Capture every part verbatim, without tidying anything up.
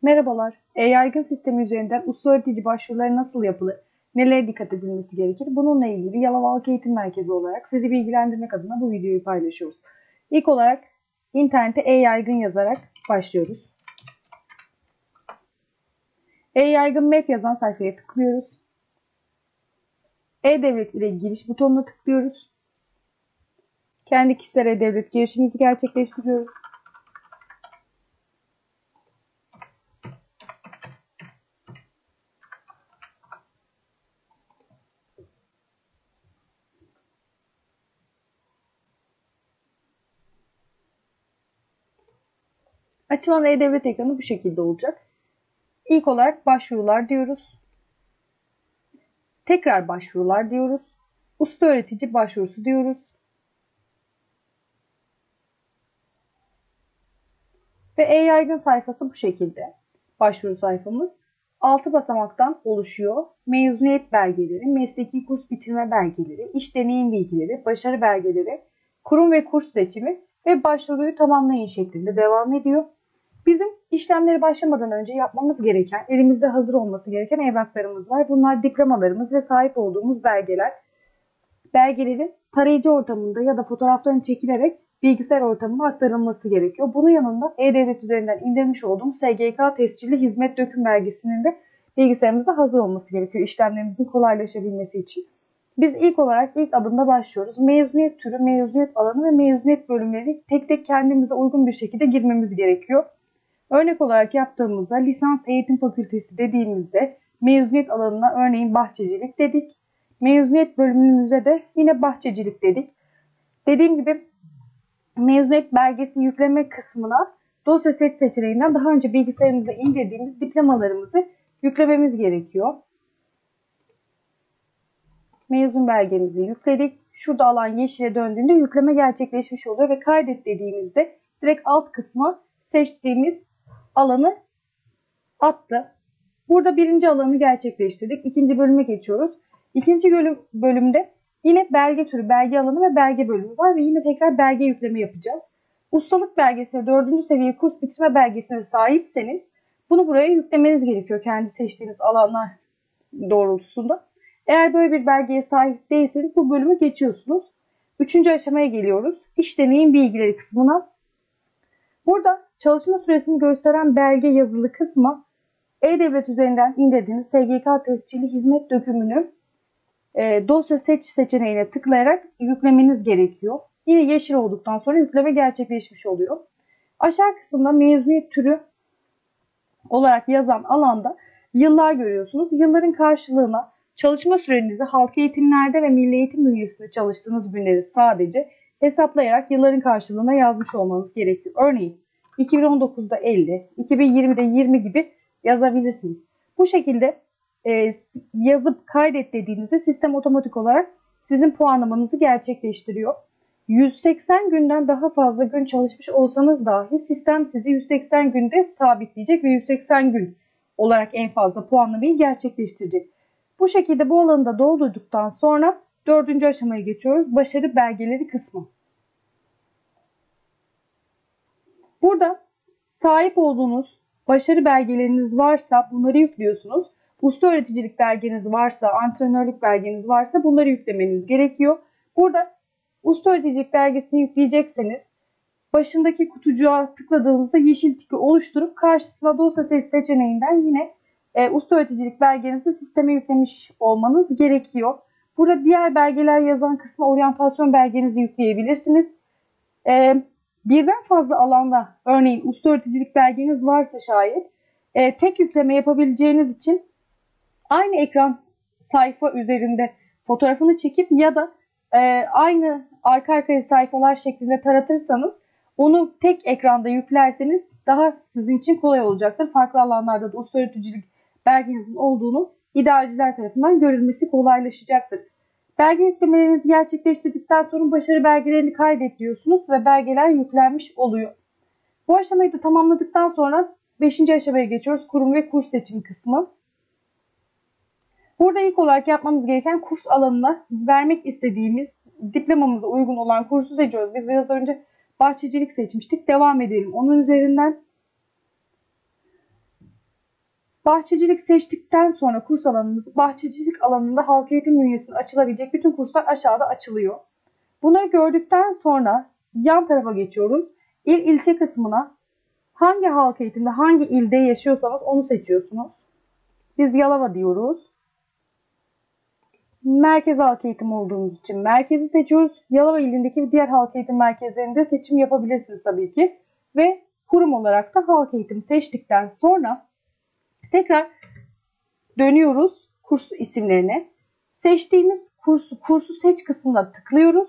Merhabalar. E-yaygın sistemi üzerinden usta öğretici başvuruları nasıl yapılır? Nelere dikkat edilmesi gerekir? Bununla ilgili Yalova Halk Eğitim Merkezi olarak sizi bilgilendirmek adına bu videoyu paylaşıyoruz. İlk olarak internete e-yaygın yazarak başlıyoruz. E-yaygın map yazan sayfaya tıklıyoruz. E-Devlet ile giriş butonuna tıklıyoruz. Kendi kişisel e-Devlet girişimizi gerçekleştiriyoruz. Açılan e-Devlet ekranı bu şekilde olacak. İlk olarak başvurular diyoruz. Tekrar başvurular diyoruz. Usta öğretici başvurusu diyoruz. Ve e-yaygın sayfası bu şekilde. Başvuru sayfamız altı basamaktan oluşuyor. Mezuniyet belgeleri, mesleki kurs bitirme belgeleri, iş deneyim bilgileri, başarı belgeleri, kurum ve kurs seçimi ve başvuruyu tamamlayın şeklinde devam ediyor. Bizim işlemleri başlamadan önce yapmamız gereken, elimizde hazır olması gereken evraklarımız var. Bunlar diplomalarımız ve sahip olduğumuz belgeler. Belgelerin tarayıcı ortamında ya da fotoğraflarını çekilerek bilgisayar ortamına aktarılması gerekiyor. Bunun yanında E-Devlet üzerinden indirmiş olduğumuz S G K tescilli hizmet döküm belgesinin de bilgisayarımızda hazır olması gerekiyor işlemlerimizin kolaylaşabilmesi için. Biz ilk olarak ilk adımda başlıyoruz. Mezuniyet türü, mezuniyet alanı ve mezuniyet bölümleri tek tek kendimize uygun bir şekilde girmemiz gerekiyor. Örnek olarak yaptığımızda lisans eğitim fakültesi dediğimizde mezuniyet alanına örneğin bahçecilik dedik. Mezuniyet bölümümüze de yine bahçecilik dedik. Dediğim gibi mezuniyet belgesi yükleme kısmına dosya set seçeneğinden daha önce bilgisayarımıza indirdiğimiz diplomalarımızı yüklememiz gerekiyor. Mezun belgemizi yükledik. Şurada alan yeşile döndüğünde yükleme gerçekleşmiş oluyor ve kaydet dediğimizde direkt alt kısma seçtiğimiz alanı attı. Burada birinci alanı gerçekleştirdik. İkinci bölüme geçiyoruz. İkinci bölüm, bölümde yine belge türü, belge alanı ve belge bölümü var ve yine tekrar belge yükleme yapacağız. Ustalık belgesine, dördüncü seviye kurs bitirme belgesine sahipseniz bunu buraya yüklemeniz gerekiyor kendi seçtiğiniz alanlar doğrultusunda. Eğer böyle bir belgeye sahip değilseniz bu bölümü geçiyorsunuz. Üçüncü aşamaya geliyoruz. İş deneyim bilgileri kısmına. Burada çalışma süresini gösteren belge yazılı kısma E-Devlet üzerinden indirdiğiniz S G K tescilli hizmet dökümünü e, dosya seç seçeneğine tıklayarak yüklemeniz gerekiyor. Yine yeşil olduktan sonra yükleme gerçekleşmiş oluyor. Aşağı kısımda mezuniyet türü olarak yazan alanda yıllar görüyorsunuz. Yılların karşılığına çalışma sürenizi halk eğitimlerde ve milli eğitim bünyesinde çalıştığınız günleri sadece hesaplayarak yılların karşılığına yazmış olmanız gerekiyor. Örneğin iki bin on dokuzda elli, iki bin yirmide yirmi gibi yazabilirsiniz. Bu şekilde e, yazıp kaydet dediğinizde sistem otomatik olarak sizin puanlamanızı gerçekleştiriyor. yüz seksen günden daha fazla gün çalışmış olsanız dahi sistem sizi yüz seksen günde sabitleyecek ve yüz seksen gün olarak en fazla puanlamayı gerçekleştirecek. Bu şekilde bu alanı da doldurduktan sonra dördüncü aşamaya geçiyoruz. Başarı belgeleri kısmı. Burada sahip olduğunuz başarı belgeleriniz varsa bunları yüklüyorsunuz. Usta öğreticilik belgeniz varsa, antrenörlük belgeniz varsa bunları yüklemeniz gerekiyor. Burada usta öğreticilik belgesini yükleyecekseniz başındaki kutucuğa tıkladığınızda yeşil tiki oluşturup karşısına dosya seç seçeneğinden yine e, usta öğreticilik belgenizi sisteme yüklemiş olmanız gerekiyor. Burada diğer belgeler yazan kısma oryantasyon belgenizi yükleyebilirsiniz. E, birden fazla alanda örneğin usta öğreticilik belgeniz varsa şayet e, tek yükleme yapabileceğiniz için aynı ekran sayfa üzerinde fotoğrafını çekip ya da e, aynı arka arkaya sayfalar şeklinde taratırsanız onu tek ekranda yüklerseniz daha sizin için kolay olacaktır. Farklı alanlarda da usta öğreticilik belgenizin olduğunu idareciler tarafından görülmesi kolaylaşacaktır. Belge yüklemelerinizi gerçekleştirdikten sonra başarı belgelerini kaydet diyorsunuz ve belgeler yüklenmiş oluyor. Bu aşamayı da tamamladıktan sonra beşinci aşamaya geçiyoruz. Kurum ve kurs seçimi kısmı. Burada ilk olarak yapmamız gereken kurs alanına vermek istediğimiz diplomamıza uygun olan kursu seçiyoruz. Biz biraz önce bahçecilik seçmiştik. Devam edelim. Onun üzerinden Bahçecilik seçtikten sonra kurs alanınız, bahçecilik alanında halk eğitim bünyesinde açılabilecek bütün kurslar aşağıda açılıyor. Bunları gördükten sonra yan tarafa geçiyoruz. İl ilçe kısmına hangi halk eğitimde, hangi ilde yaşıyorsanız onu seçiyorsunuz. Biz Yalova diyoruz. Merkez halk eğitim olduğumuz için merkezi seçiyoruz. Yalova ilindeki diğer halk eğitim merkezlerinde seçim yapabilirsiniz tabii ki. Ve kurum olarak da halk eğitim seçtikten sonra tekrar dönüyoruz kurs isimlerine. Seçtiğimiz kursu, kursu seç kısmına tıklıyoruz.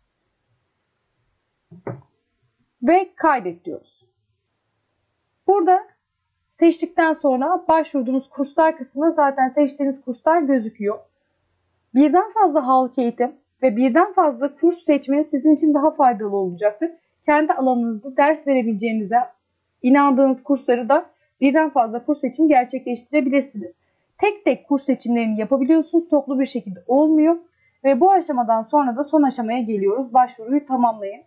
Ve kaydet diyoruz. Burada seçtikten sonra başvurduğunuz kurslar kısmında zaten seçtiğiniz kurslar gözüküyor. Birden fazla halk eğitim ve birden fazla kurs seçmeniz sizin için daha faydalı olacaktır. Kendi alanınızda ders verebileceğinize inandığınız kursları da birden fazla kurs seçim gerçekleştirebilirsiniz. Tek tek kurs seçimlerini yapabiliyorsunuz. Toplu bir şekilde olmuyor. Ve bu aşamadan sonra da son aşamaya geliyoruz. Başvuruyu tamamlayın.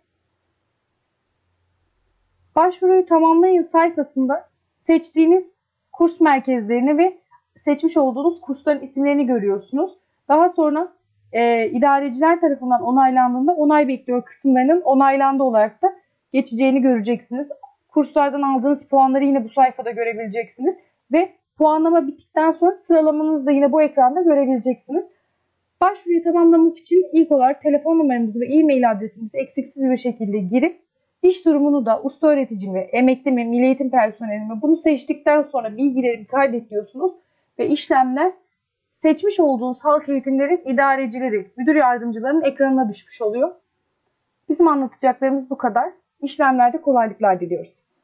Başvuruyu tamamlayın sayfasında seçtiğiniz kurs merkezlerini ve seçmiş olduğunuz kursların isimlerini görüyorsunuz. Daha sonra e, idareciler tarafından onaylandığında onay bekliyor kısımlarının onaylandı olarak da geçeceğini göreceksiniz. Kurslardan aldığınız puanları yine bu sayfada görebileceksiniz. Ve puanlama bittikten sonra sıralamanızı da yine bu ekranda görebileceksiniz. Başvuruyu tamamlamak için ilk olarak telefon numaramızı ve e-mail adresimizi eksiksiz bir şekilde girip iş durumunu da usta öğretici mi, emekli mi, milli eğitim personeli mi bunu seçtikten sonra bilgilerimi kaydet diyorsunuz. Ve işlemler seçmiş olduğunuz halk eğitimlerin idarecileri, müdür yardımcılarının ekranına düşmüş oluyor. Bizim anlatacaklarımız bu kadar. İşlemlerde kolaylıklar diliyoruz.